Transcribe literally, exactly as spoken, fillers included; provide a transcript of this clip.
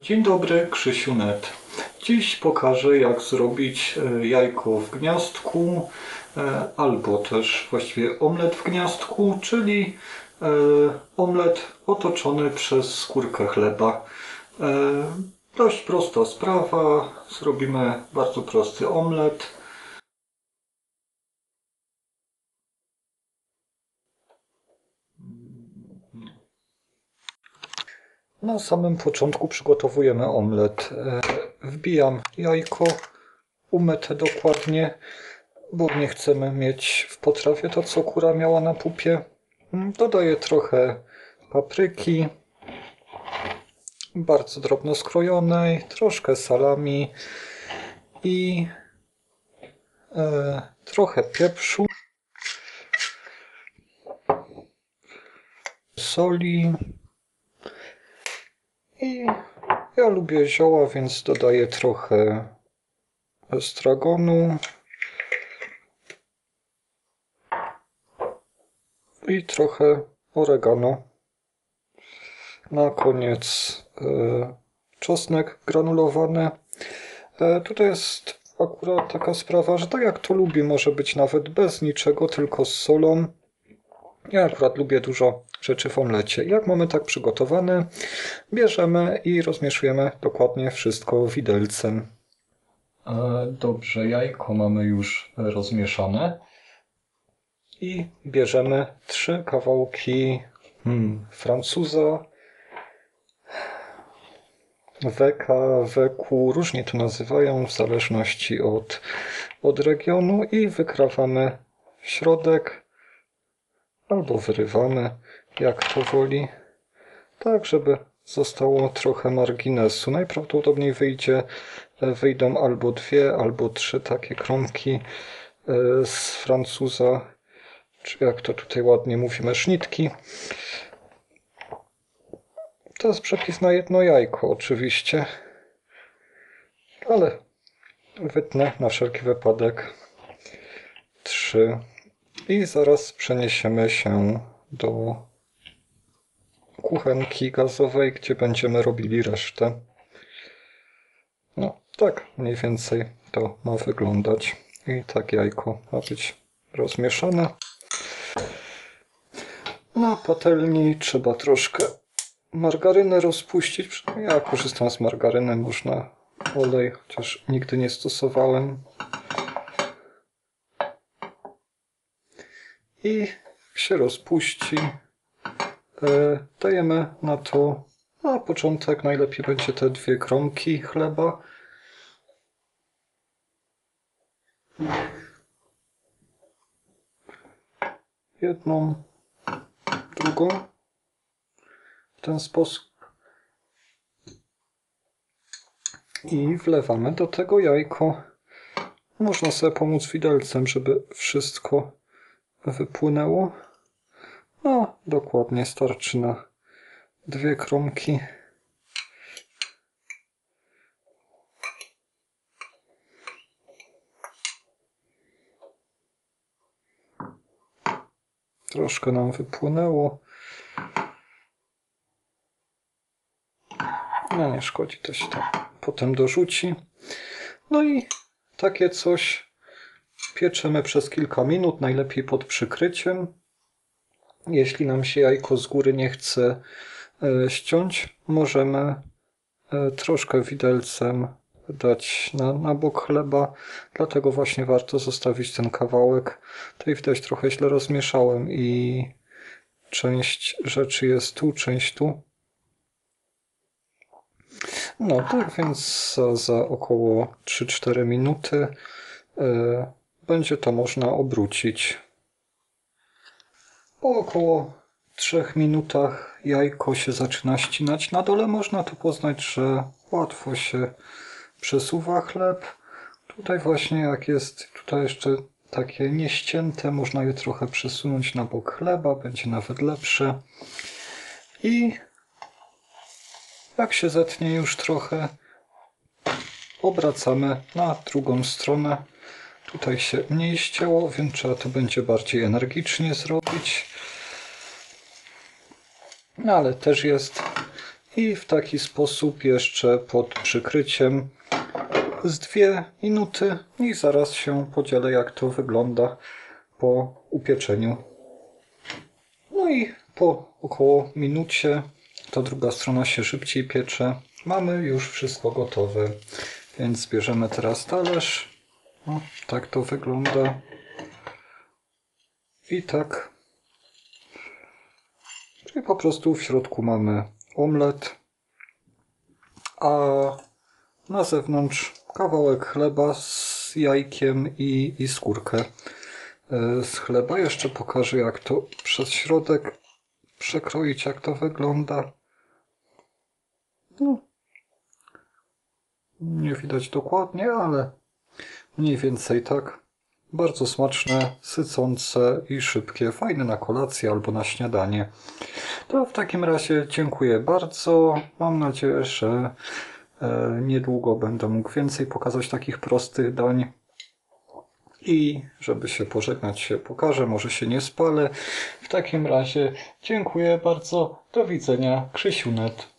Dzień dobry, Krzysiu kropka net. Dziś pokażę, jak zrobić jajko w gniazdku, albo też właściwie omlet w gniazdku, czyli omlet otoczony przez skórkę chleba. Dość prosta sprawa, zrobimy bardzo prosty omlet. Na samym początku przygotowujemy omlet. Wbijam jajko, umyte dokładnie, bo nie chcemy mieć w potrawie to, co kura miała na pupie. Dodaję trochę papryki, bardzo drobno skrojonej, troszkę salami i e, trochę pieprzu, soli. I ja lubię zioła, więc dodaję trochę estragonu i trochę oregano. Na koniec e, czosnek granulowany. E, tutaj jest akurat taka sprawa, że tak jak to lubi, może być nawet bez niczego, tylko z solą. Ja akurat lubię dużo rzeczy w omlecie. Jak mamy tak przygotowane, bierzemy i rozmieszujemy dokładnie wszystko widelcem. Dobrze, jajko mamy już rozmieszane. I bierzemy trzy kawałki hmm, francuza, weka, weku, różnie to nazywają w zależności od, od regionu i wykrawamy środek. Albo wyrywamy, jak to woli, tak żeby zostało trochę marginesu. Najprawdopodobniej wyjdzie, wyjdą albo dwie, albo trzy takie kromki z francuza, czy jak to tutaj ładnie mówimy, sznitki. To jest przepis na jedno jajko oczywiście, ale wytnę na wszelki wypadek trzy. I zaraz przeniesiemy się do kuchenki gazowej, gdzie będziemy robili resztę. No, tak mniej więcej to ma wyglądać. I tak jajko ma być rozmieszane. Na patelni trzeba troszkę margaryny rozpuścić. Ja korzystam z margaryny, można olej, chociaż nigdy nie stosowałem. I jak się rozpuści, dajemy na to, na początek najlepiej będzie te dwie kromki chleba. Jedną, drugą, w ten sposób. I wlewamy do tego jajko. Można sobie pomóc widelcem, żeby wszystko wypłynęło. No, dokładnie starczy na dwie kromki. Troszkę nam wypłynęło. No nie szkodzi, to się tam potem dorzuci. No i takie coś pieczemy przez kilka minut, najlepiej pod przykryciem. Jeśli nam się jajko z góry nie chce ściąć, możemy troszkę widelcem dać na, na bok chleba. Dlatego właśnie warto zostawić ten kawałek. Tutaj widać, trochę źle rozmieszałem i część rzeczy jest tu, część tu. No tak więc za, za około trzy cztery minuty yy, będzie to można obrócić. Po około trzech minutach jajko się zaczyna ścinać. Na dole można to poznać, że łatwo się przesuwa chleb. Tutaj właśnie jak jest tutaj jeszcze takie nieścięte, można je trochę przesunąć na bok chleba, będzie nawet lepsze. I jak się zetnie już trochę, obracamy na drugą stronę. Tutaj się mniej ścięło, więc trzeba to będzie bardziej energicznie zrobić. No ale też jest. I w taki sposób jeszcze pod przykryciem z dwie minuty i zaraz się podzielę, jak to wygląda po upieczeniu. No i po około minucie ta druga strona się szybciej piecze. Mamy już wszystko gotowe, więc bierzemy teraz talerz. No, tak to wygląda. I tak. Czyli po prostu w środku mamy omlet, a na zewnątrz kawałek chleba z jajkiem i, i skórkę z chleba. Jeszcze pokażę, jak to przez środek przekroić, jak to wygląda. No, nie widać dokładnie, ale mniej więcej tak. Bardzo smaczne, sycące i szybkie. Fajne na kolację albo na śniadanie. To w takim razie dziękuję bardzo. Mam nadzieję, że niedługo będę mógł więcej pokazać takich prostych dań. I żeby się pożegnać, się pokażę, może się nie spalę. W takim razie dziękuję bardzo. Do widzenia. Krzysiu net.